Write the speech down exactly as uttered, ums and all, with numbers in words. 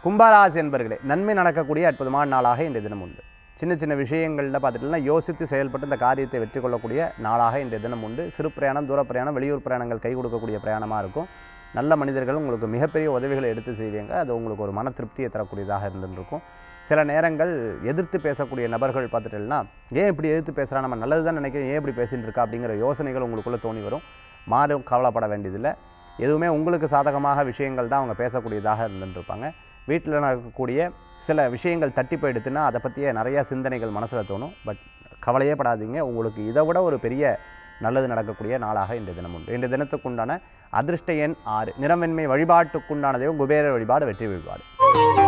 கும்பராசி என்பர்களே, நன்மை நடக்கக்கூடிய அற்புதமான நாளாக இன்றைய தினம் உண்டு. சின்ன சின்ன விஷயங்களில் பார்த்துட்டுனா யோசித்து செயல்பட்டு இந்த காரியத்தை வெற்றி கொள்ளக்கூடிய நாளாக இன்றைய தினம் உண்டு. சிறு பிரயாணம், தூர பிரயாணம், வெளியூர் பிரயாணங்கள் கை கொடுக்கக்கூடிய பிரயாணமாக இருக்கும். நல்ல மனிதர்கள் உங்களுக்கு மிகப்பெரிய உதவிகளை எடுத்து செய்வீங்க. அது உங்களுக்கு ஒரு மன திருப்தியை தரக்கூடியதாக இருந்துருக்கும். சில நேரங்கள் எதிர்த்து பேசக்கூடிய நபர்கள் பார்த்துட்டேன்னா, ஏன் இப்படி எதிர்த்து பேசுகிறா, நம்ம நல்லது தான் நினைக்கிறேன், ஏன் இப்படி பேசிகிட்டு இருக்கா அப்படிங்கிற யோசனைகள் உங்களுக்குள்ளே தோணி வரும். மாறும் கவலைப்பட வேண்டியதில்லை. எதுவுமே உங்களுக்கு சாதகமாக விஷயங்கள் தான் அவங்க பேசக்கூடியதாக இருந்துருப்பாங்க. வீட்டில் நடக்கக்கூடிய சில விஷயங்கள் தட்டி போயிடுத்துன்னா அதை பற்றிய நிறையா சிந்தனைகள் மனசில் தோணும். பட் கவலையே படாதீங்க, உங்களுக்கு இதை விட ஒரு பெரிய நல்லது நடக்கக்கூடிய நாளாக இன்றைய தினம் உண்டு. இன்றைய தினத்துக்குண்டான அதிர்ஷ்ட எண் ஆறு. நிறமென்மை வழிபாட்டுக்குண்டான தெய்வம் குபேர வழிபாடு, வெற்றி வழிபாடு.